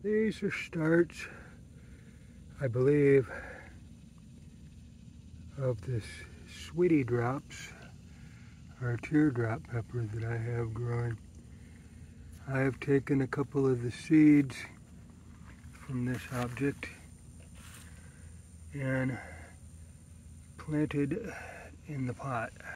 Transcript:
These are starts, I believe, of this Sweeney drops, or teardrop pepper that I have growing. I have taken a couple of the seeds from this object and planted in the pot.